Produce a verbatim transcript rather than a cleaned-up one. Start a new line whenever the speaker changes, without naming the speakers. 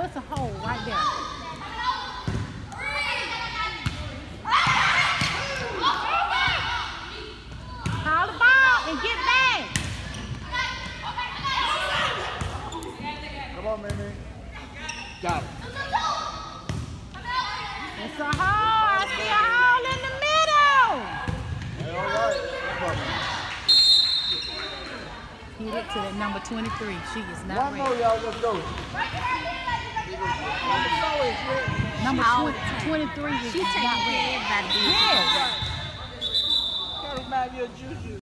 it's a hole right there. Call the ball and get back.
Come on, Mimi. Got it.
It's a hole. I see a hole in the middle.
Hey, all right.
Hit it to that number twenty-three. She is not
One
ready.
more, y'all. Let's go.
Number twenty-three is
She
not
taking
ready.
care of everybody.
Yes.
Gotta remind you of Juju.